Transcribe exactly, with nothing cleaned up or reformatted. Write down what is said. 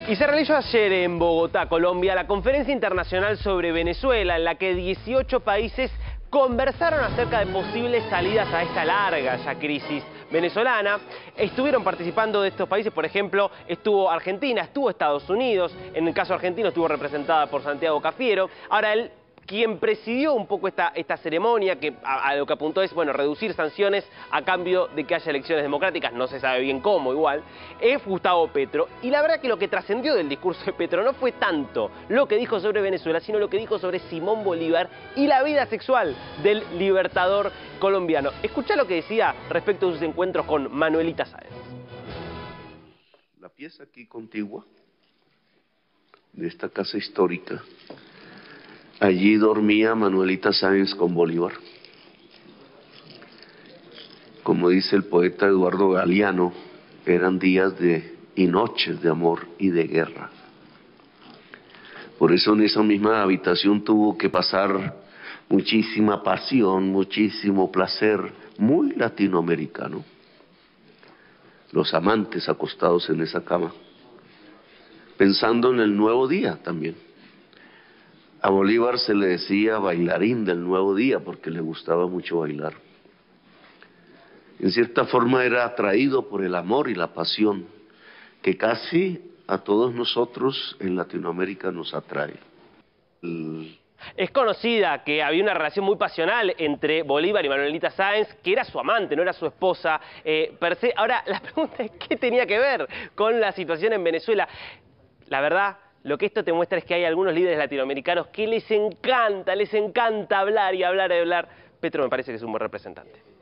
Y se realizó ayer en Bogotá, Colombia, la Conferencia Internacional sobre Venezuela, en la que dieciocho países conversaron acerca de posibles salidas a esta larga ya crisis venezolana. Estuvieron participando de estos países, por ejemplo, estuvo Argentina, estuvo Estados Unidos, en el caso argentino estuvo representada por Santiago Cafiero. Ahora, él, quien presidió un poco esta, esta ceremonia, que a, a lo que apuntó es, bueno, reducir sanciones a cambio de que haya elecciones democráticas, no se sabe bien cómo igual, es Gustavo Petro. Y la verdad que lo que trascendió del discurso de Petro no fue tanto lo que dijo sobre Venezuela, sino lo que dijo sobre Simón Bolívar y la vida sexual del libertador colombiano. Escuchá lo que decía respecto a sus encuentros con Manuelita Sáenz. La pieza aquí contigua, de esta casa histórica, allí dormía Manuelita Sáenz con Bolívar. Como dice el poeta Eduardo Galeano, eran días de, y noches de amor y de guerra. Por eso en esa misma habitación tuvo que pasar muchísima pasión, muchísimo placer, muy latinoamericano. Los amantes acostados en esa cama, pensando en el nuevo día también. A Bolívar se le decía bailarín del nuevo día porque le gustaba mucho bailar. En cierta forma era atraído por el amor y la pasión que casi a todos nosotros en Latinoamérica nos atrae. El... Es conocida que había una relación muy pasional entre Bolívar y Manuelita Sáenz, que era su amante, no era su esposa eh, per se. Ahora, la pregunta es, ¿qué tenía que ver con la situación en Venezuela? La verdad, lo que esto te muestra es que hay algunos líderes latinoamericanos que les encanta, les encanta hablar y hablar y hablar. Petro me parece que es un buen representante.